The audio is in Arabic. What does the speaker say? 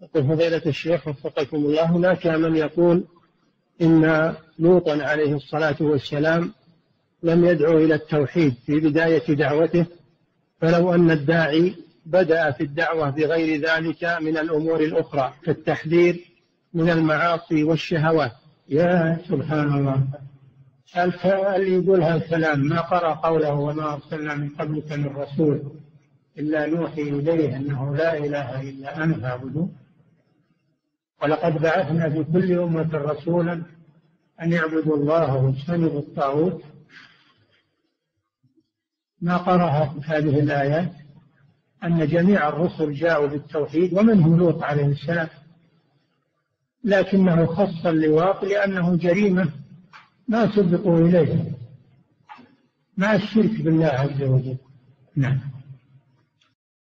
يقول فضيلة الشيخ وفقكم الله، هناك من يقول إن لوطا عليه الصلاة والسلام لم يدعو إلى التوحيد في بداية دعوته، فلو أن الداعي بدأ في الدعوة بغير ذلك من الأمور الأخرى كالتحذير من المعاصي والشهوات. يا سبحان الله، اللي يقول هالكلام ما قرأ قوله وما أرسلنا من قبلك من رسول إلا نوحي إليه أنه لا إله إلا أنا فاعبدوه، ولقد بعثنا في كل أمة رسولا أن يعبدوا الله واجتنبوا الطاغوت. ما قرأ هذه الآيات أن جميع الرسل جاءوا بالتوحيد ومنهم لوط عليه السلام، لكنه خص اللواط لأنه جريمة ما سبقوا إليه مع الشرك بالله عز وجل. نعم.